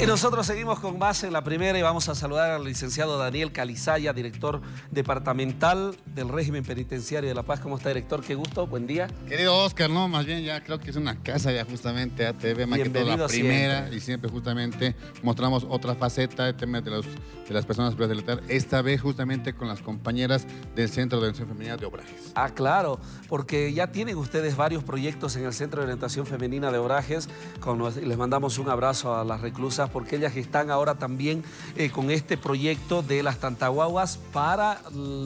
Y nosotros seguimos con más en la primera y vamos a saludar al licenciado Daniel Calizaya, director departamental del régimen penitenciario de La Paz. ¿Cómo está, director? Qué gusto, buen día. Querido Oscar, no, más bien ya creo que es una casa ya justamente ATV, más que todo la primera siempre. Y siempre justamente mostramos otra faceta de tema de las personas privadas de libertad, esta vez justamente con las compañeras del Centro de Orientación Femenina de Obrajes. Ah, claro, porque ya tienen ustedes varios proyectos en el Centro de Orientación Femenina de Obrajes. Les mandamos un abrazo a las reclusas porque ellas están ahora también con este proyecto de las tantaguaguas para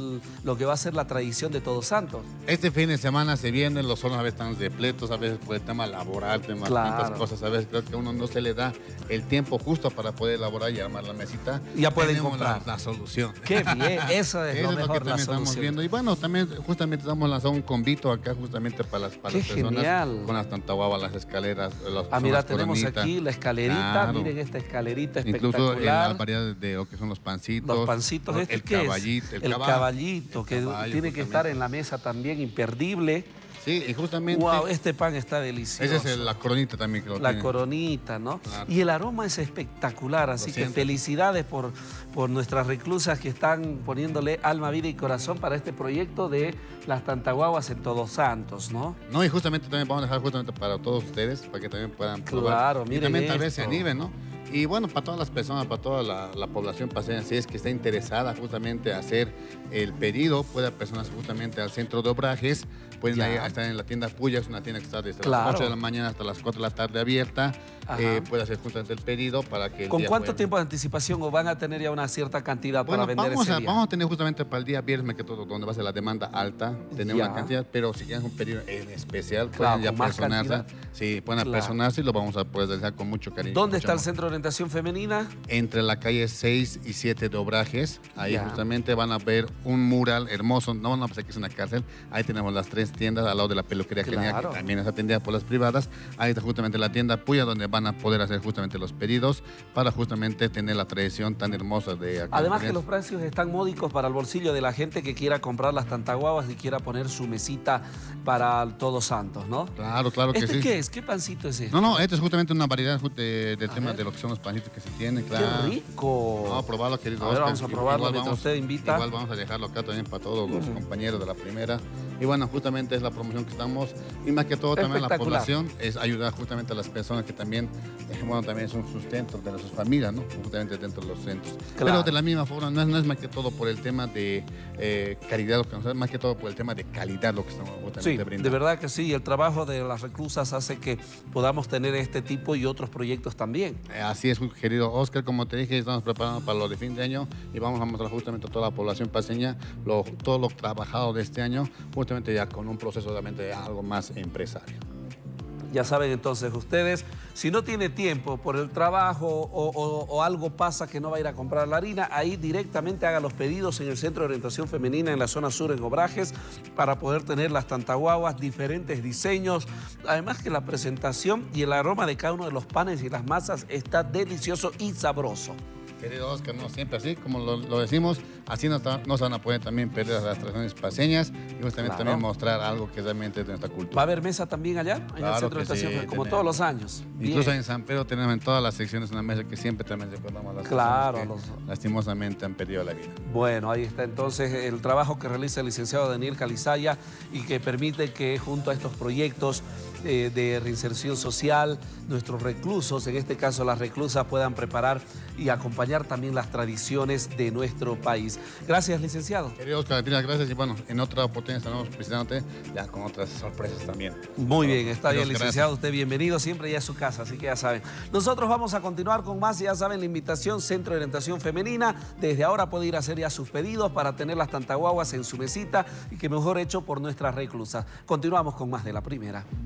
lo que va a ser la tradición de Todos Santos. Este fin de semana se vienen, los hornos a veces están repletos, a veces por el tema laboral, temas, tantas cosas, a veces creo que a uno no se le da el tiempo justo para poder elaborar y armar la mesita. Ya pueden comprar. La solución. Qué bien, eso es lo mejor, que también estamos viendo. Y bueno, también justamente estamos lanzando un convito acá justamente para las personas genial. Con las tantaguaguas, las escaleras, mira, tenemos aquí la escalerita, claro. Miren esta escalerita espectacular. Incluso la variedad de lo que son los pancitos. Los pancitos, ¿no? El caballito, el caballito, que tiene que estar en la mesa también, imperdible. Sí, y justamente... Wow, este pan está delicioso. Esa es la coronita también que lo tiene. La coronita, ¿no? Claro. Y el aroma es espectacular, así que felicidades por nuestras reclusas que están poniéndole alma, vida y corazón para este proyecto de las tantaguaguas en Todos Santos, ¿no? No, y justamente también vamos a dejar justamente para todos ustedes, para que también puedan probar. Claro, miren. Y también tal vez se animen, ¿no? Y bueno, para todas las personas, para toda la población paseña, si es que está interesada justamente a hacer el pedido, puede personas justamente al Centro de Obrajes, pueden ir estar en la tienda Puya, es una tienda que está desde las 8 de la mañana hasta las 4 de la tarde abierta, puede hacer justamente el pedido para que... ¿Con cuánto tiempo de anticipación o van a tener ya una cierta cantidad para vender ese día? Vamos a tener justamente para el día viernes, que todo donde va a ser la demanda alta, tener una cantidad, pero si quieren un pedido en especial, pueden ya personarse. Sí, pueden personarse y lo vamos a poder realizar con mucho cariño. ¿Dónde está el Centro de Orientación Femenina? Entre la calle 6 y 7 de Obrajes. Ahí justamente van a ver un mural hermoso. No van a pensar que es una cárcel. Ahí tenemos las 3 tiendas al lado de la peluquería genial, que también es atendida por las privadas. Ahí está justamente la tienda Puya, donde van a poder hacer justamente los pedidos para justamente tener la tradición tan hermosa de acá. Además que los precios están módicos para el bolsillo de la gente que quiera comprar las tantaguaguas y quiera poner su mesita para Todos Santos, ¿no? Claro, claro que sí. ¿Este qué es? ¿Qué pancito es este? No, esto es justamente una variedad del tema de lo que son los pancitos que se tienen, claro. ¡Qué rico! Vamos a probarlo, querido Oscar. A ver, vamos a probarlo mientras usted invita. Igual vamos a dejarlo acá también para todos los compañeros de la primera. Y bueno, justamente es la promoción que estamos. Y más que todo también la población es ayudar justamente a las personas que también, bueno, también son sustentos de sus familias, ¿no? Justamente dentro de los centros. Claro. Pero de la misma forma, no es más que todo por el tema de caridad, más que todo por el tema de calidad lo que estamos justamente brindando. De verdad que sí. El trabajo de las reclusas hace que podamos tener este tipo y otros proyectos también. Así es, querido Oscar, como te dije, estamos preparando para lo de fin de año y vamos a mostrar justamente a toda la población paseña todo lo trabajado de este año, justamente ya con un proceso realmente de algo más empresario. Ya saben entonces ustedes, si no tiene tiempo por el trabajo o algo pasa que no va a ir a comprar la harina, ahí directamente haga los pedidos en el Centro de Orientación Femenina en la zona sur en Obrajes para poder tener las tantaguaguas, diferentes diseños. Además que la presentación y el aroma de cada uno de los panes y las masas está delicioso y sabroso. Querido Oscar, no siempre así, como lo decimos, así no se van a poder también perder las tradiciones paseñas y justamente también mostrar algo que realmente es de nuestra cultura. ¿Va a haber mesa también allá en el Centro de Orientación, como todos los años? Incluso en San Pedro tenemos en todas las secciones una mesa que siempre también recordamos a las personas que lastimosamente han perdido la vida. Bueno, ahí está entonces el trabajo que realiza el licenciado Daniel Calizaya y que permite que junto a estos proyectos de reinserción social, nuestros reclusos, en este caso las reclusas, puedan preparar y acompañar también las tradiciones de nuestro país. Gracias, licenciado. Querido Oscar, gracias y bueno, en otra oportunidad estaremos visitándote ya con otras sorpresas también. Muy bien, está bien, licenciado, usted bienvenido, siempre ya a su casa, así que ya saben. Nosotros vamos a continuar con más, ya saben, la invitación Centro de Orientación Femenina. Desde ahora puede ir a hacer ya sus pedidos para tener las tantaguaguas en su mesita y que mejor hecho por nuestras reclusas. Continuamos con más de la primera.